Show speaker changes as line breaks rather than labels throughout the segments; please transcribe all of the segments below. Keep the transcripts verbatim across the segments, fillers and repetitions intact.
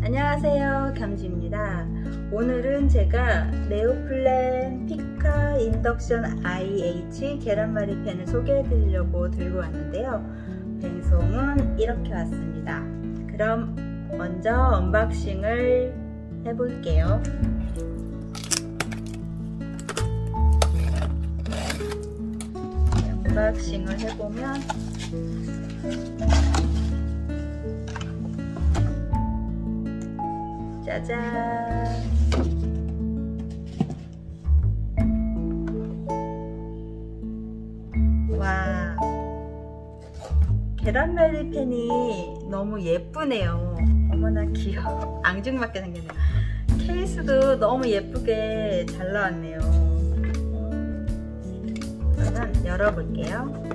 안녕하세요, 겸지입니다. 오늘은 제가 네오플랜 피카 인덕션 아이에이치 계란말이 팬을 소개해 드리려고 들고 왔는데요. 배송은 이렇게 왔습니다. 그럼 먼저 언박싱을 해볼게요. 언박싱을 해보면 짜잔! 와, 계란말이 팬이 너무 예쁘네요. 어머나 귀여워. 앙증맞게 생겼네요. 케이스도 너무 예쁘게 잘 나왔네요. 그러면 열어볼게요.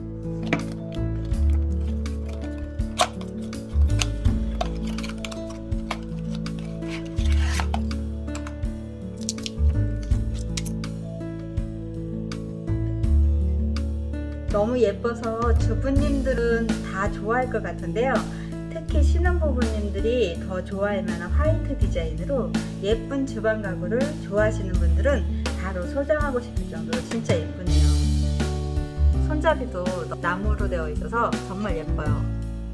너무 예뻐서 주부님들은 다 좋아할 것 같은데요. 특히 신혼부부님들이 더 좋아할 만한 화이트 디자인으로 예쁜 주방 가구를 좋아하시는 분들은 바로 소장하고 싶을 정도로 진짜 예쁘네요. 손잡이도 나무로 되어 있어서 정말 예뻐요.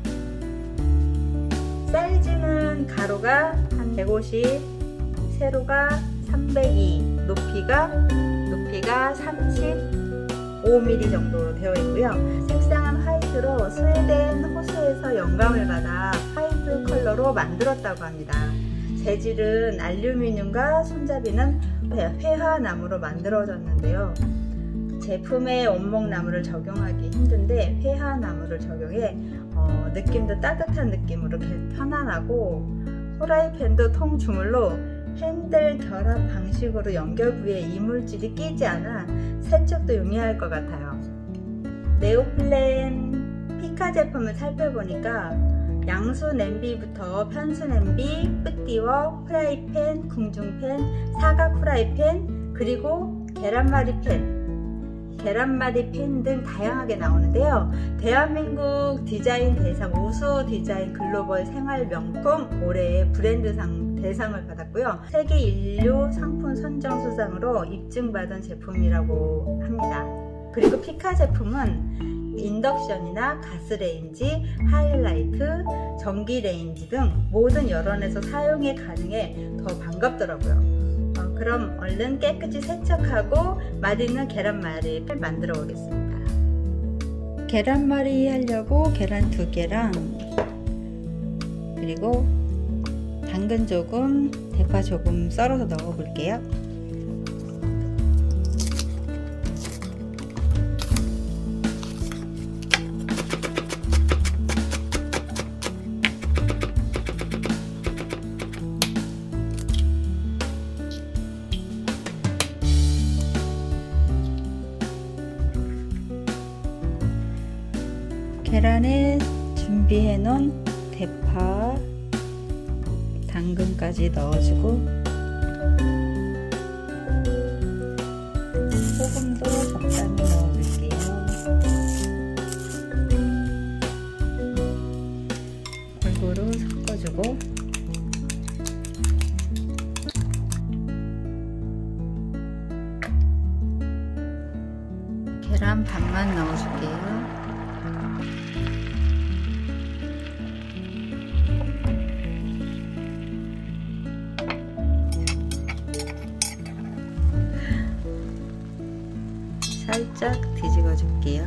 사이즈는 가로가 한 백오십, 세로가 삼백이, 높이가 높이가 삼십오 밀리미터 정도로 되어 있고요. 색상은 화이트로 스웨덴 호수에서 영감을 받아 화이트 컬러로 만들었다고 합니다. 재질은 알루미늄과 손잡이는 회화나무로 만들어졌는데요. 제품에 원목나무를 적용하기 힘든데 회화나무를 적용해 어, 느낌도 따뜻한 느낌으로 편안하고, 후라이팬도 통주물로 핸들 결합 방식으로 연결 부위에 이물질이 끼지 않아 세척도 용이할 것 같아요. 네오플랜 피카 제품을 살펴보니까 양수 냄비부터 편수 냄비, 뿌띠워, 프라이팬, 궁중팬, 사각 후라이팬, 그리고 계란말이 팬, 계란말이 팬 등 다양하게 나오는데요. 대한민국 디자인 대상 우수 디자인 글로벌 생활 명품 올해의 브랜드상 대상을 받았고요. 세계 인류 상품 선정 수상으로 입증받은 제품이라고 합니다. 그리고 피카 제품은 인덕션이나 가스레인지, 하이라이트, 전기레인지 등 모든 여론에서 사용이 가능해 더 반갑더라고요. 어, 그럼 얼른 깨끗이 세척하고 맛있는 계란말이를 만들어 보겠습니다. 계란말이 하려고 계란 두 개랑 그리고 당근 조금, 대파 조금 썰어서 넣어 볼게요. 계란에 준비해 놓은 대파, 당근까지 넣어주고 소금도 적당히 넣어줄게요. 골고루 섞어주고 계란 반만 넣어줄게요. 살짝 뒤집어 줄게요.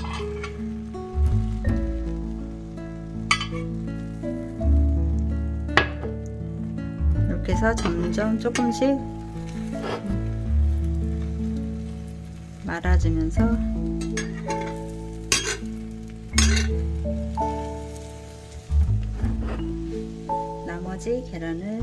이렇게 해서 점점 조금씩 말아주면서 나머지 계란을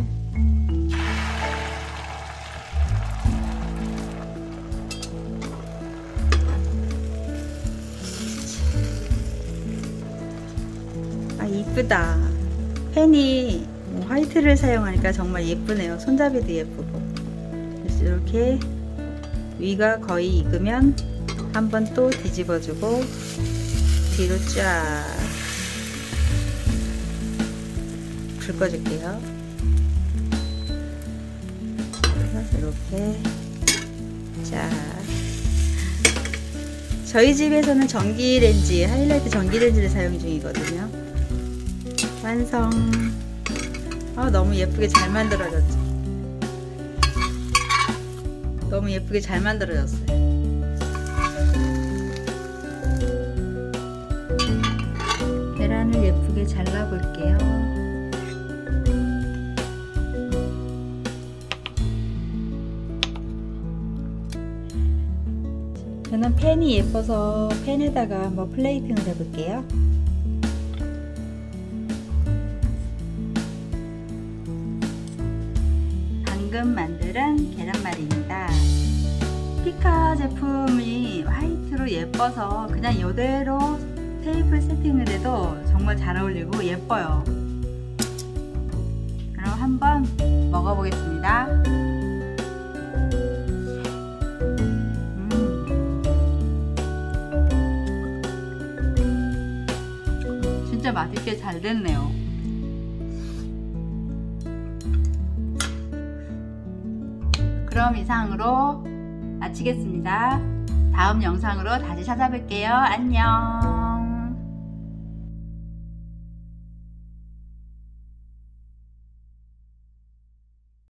아, 이쁘다. 팬이 화이트를 사용하니까 정말 예쁘네요. 손잡이도 예쁘고. 그래서 이렇게 위가 거의 익으면 한번 또 뒤집어주고 뒤로 쫙 긁어줄게요. 이렇게. 자, 저희 집에서는 전기레인지, 하이라이트 전기레인지를 사용 중이거든요. 완성. 아, 너무 예쁘게 잘 만들어졌죠. 너무 예쁘게 잘 만들어졌어요. 계란을 예쁘게 잘라볼게요. 저는 팬이 예뻐서 팬에다가 한번 플레이팅을 해볼게요. 방금 만든 계란말이입니다. 피카 제품이 화이트로 예뻐서 그냥 이대로 테이블 세팅을 해도 정말 잘 어울리고 예뻐요. 그럼 한번 먹어보겠습니다. 음, 진짜 맛있게 잘 됐네요. 그럼 이상으로 마치겠습니다. 다음 영상으로 다시 찾아뵐게요. 안녕.